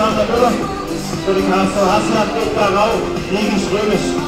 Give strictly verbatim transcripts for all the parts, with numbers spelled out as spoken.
Straße nur für die K S V Haslach geht da rauf, gegen Strömisch.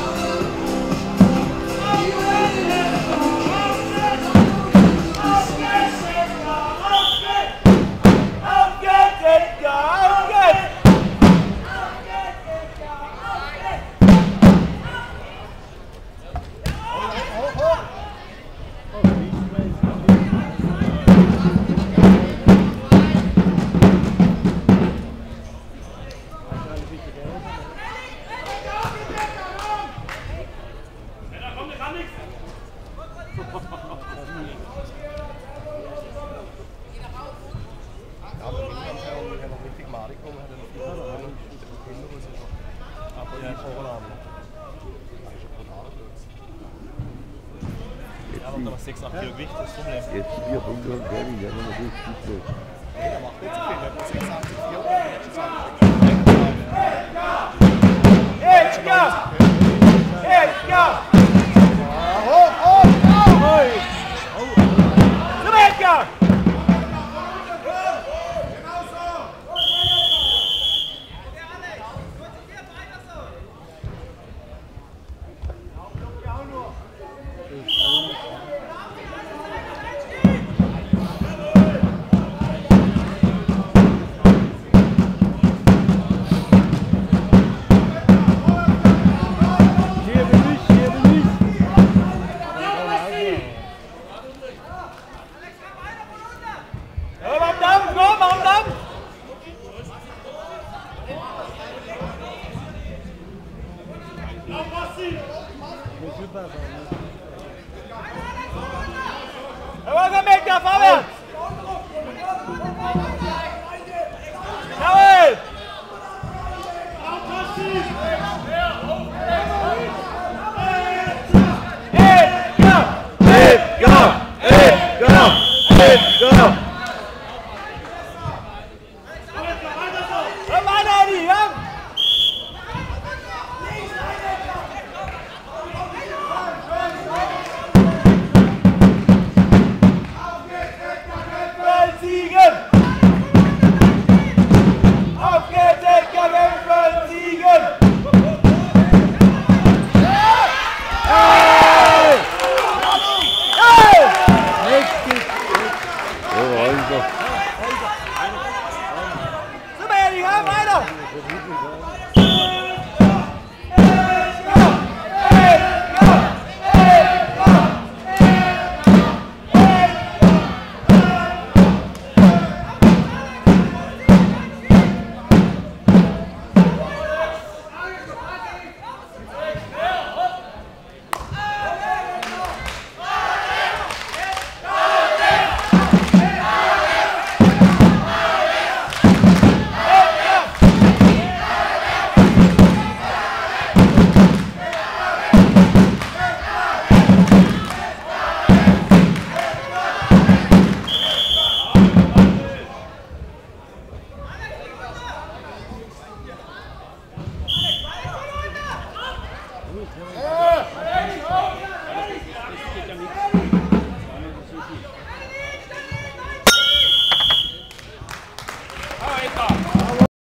sechs Komma acht Kilo Gewicht, das ist Problem. Jetzt vierhundert, der will ja noch nicht gut. Nee, der macht nicht so viel, der hat sechs Komma acht Kilo, Super, Eddie, weiter!